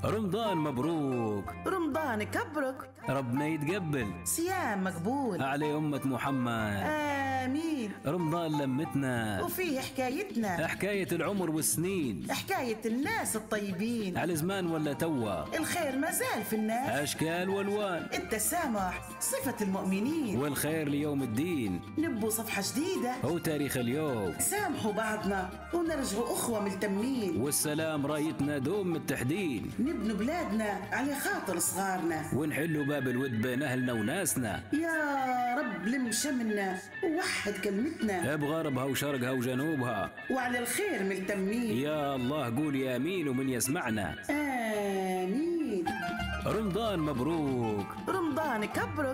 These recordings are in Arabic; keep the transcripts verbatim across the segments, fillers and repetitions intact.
رمضان مبروك. رمضان كبرك. ربنا يتقبل. صيام مقبول على أمة محمد. آمين. رمضان لمتنا وفيه حكايتنا، حكاية العمر والسنين، حكاية الناس الطيبين. على زمان ولا توا الخير ما زال في الناس، أشكال والوان. التسامح صفة المؤمنين، والخير ليوم الدين. نبو صفحة جديدة هو تاريخ اليوم. سامحوا بعضنا ونرجعوا أخوة ملتمين، والسلام رايتنا دوم متحدين. نبنوا بلادنا على خاطر صغارنا، ونحلوا باب الود بين أهلنا وناسنا. يا رب لم شملنا ووحد كلمتنا، بغربها وشرقها وجنوبها، وعلى الخير ملتمين. يا الله قول يا مين ومن يسمعنا. آمين. رمضان مبروك. رمضان كبرك.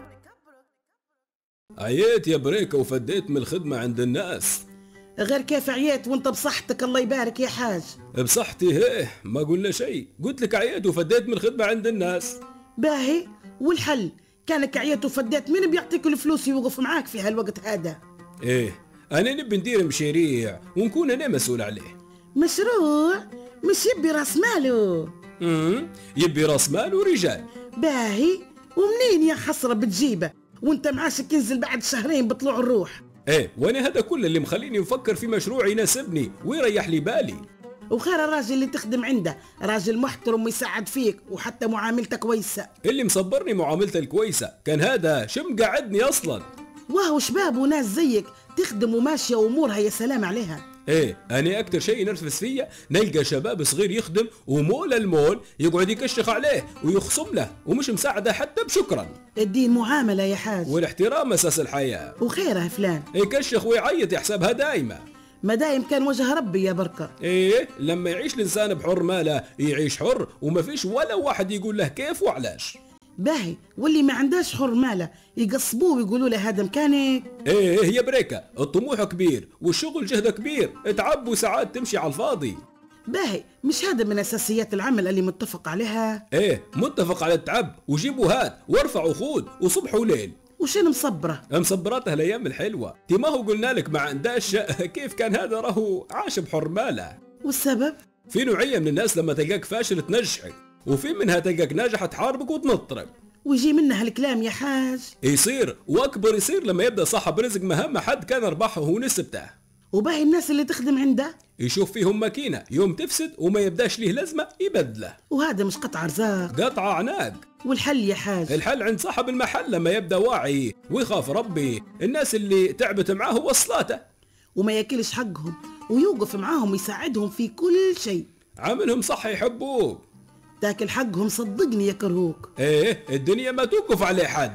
عييت يا بريكة وفديت من الخدمة عند الناس. غير كيف عييت وانت بصحتك الله يبارك يا حاج. بصحتي هيه ما قلنا شيء، قلت لك عييت وفديت من الخدمة عند الناس. باهي والحل كانك عييت وفديت، مين بيعطيك الفلوس يوقف معاك في هالوقت هذا؟ ايه انا نبي ندير مشاريع ونكون انا مسؤول عليه. مشروع مش يبي راس ماله؟ امم يبي راس مال ورجال. باهي ومنين يا حسرة بتجيبه وانت معاشك ينزل بعد شهرين بطلوع الروح؟ ايه وانا هذا كل اللي مخليني نفكر في مشروع يناسبني ويريح لي بالي. وخير الراجل اللي تخدم عنده راجل محترم ويساعد فيك وحتى معاملته كويسة. اللي مصبرني معاملته الكويسة كان هذا شم قعدني اصلا. وهو شباب وناس زيك تخدم وماشية وامورها يا سلام عليها. ايه انا اكتر شيء ينرفز فيا نلقى شباب صغير يخدم ومول المول يقعد يكشخ عليه ويخصم له ومش مساعده حتى بشكرا. الدين معاملة يا حاج، والاحترام اساس الحياة. وخيرها فلان يكشخ ويعيط يحسبها دايمة. ما دايم كان وجه ربي يا بركة. ايه لما يعيش الانسان بحر ماله يعيش حر وما فيش ولا واحد يقول له كيف وعلاش. باهي واللي ما عنداش حر ماله يقصبوه ويقولوا له هذا مكانك. ايه هي بريكة الطموح كبير والشغل جهده كبير، تعب وساعات تمشي على الفاضي. باهي مش هذا من اساسيات العمل اللي متفق عليها؟ ايه متفق على التعب وجيبوا هات وارفعوا خود وصبح وليل. وشنو مصبرة؟ مصبراتها الايام الحلوة، تي ما هو قلنا لك ما عنداش كيف كان هذا راهو عاش بحر ماله. والسبب؟ في نوعية من الناس لما تلقاك فاشل تنجحك، وفي منها تلقاك ناجحة تحاربك وتنطرب. ويجي منها الكلام يا حاج. يصير واكبر يصير لما يبدا صاحب رزق مهما حد كان ربحه ونسبته. وباهي الناس اللي تخدم عنده يشوف فيهم ماكينة يوم تفسد وما يبداش ليه لازمة يبدله. وهذا مش قطع رزاق، قطع عناق. والحل يا حاج؟ الحل عند صاحب المحل لما يبدا واعي ويخاف ربي، الناس اللي تعبت معاه وصلاته وما ياكلش حقهم ويوقف معاهم ويساعدهم في كل شيء. عاملهم صح يحبوك، تاكل حقهم صدقني يكرهوك. ايه الدنيا ما توقف عليه حد.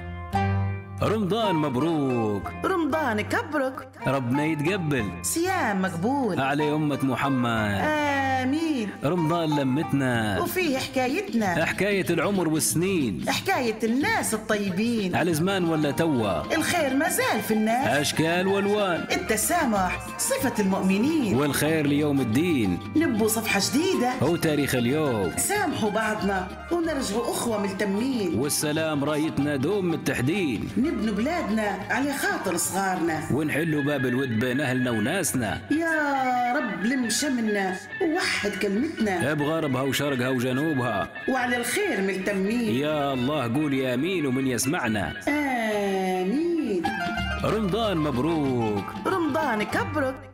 رمضان مبروك. رمضان كبرك. ربنا يتقبل. صيام مقبول. على أمة محمد. آمين. رمضان لمتنا وفيه حكايتنا، حكاية العمر والسنين، حكاية الناس الطيبين. على زمان ولا توا الخير ما زال في الناس، أشكال والوان. التسامح صفة المؤمنين. والخير ليوم الدين. نبو صفحة جديدة هو تاريخ اليوم. سامحوا بعضنا ونرجعوا أخوة ملتمين. والسلام رايتنا دوم متحدين. نبنوا بلادنا على خاطر صغارنا، ونحلوا باب الود بين أهلنا وناسنا. يا رب لم شملنا ووحد كلمتنا. بغربها وشرقها وجنوبها، وعلى الخير ملتمين. يا الله قول يا مين ومن يسمعنا. آمين. رمضان مبروك. رمضان كبرك.